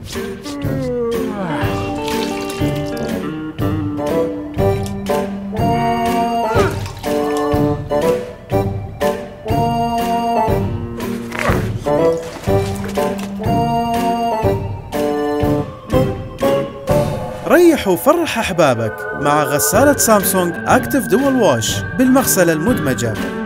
ريح وفرح أحبابك مع غسالة سامسونج أكتيف دول واش بالمغسلة المدمجة.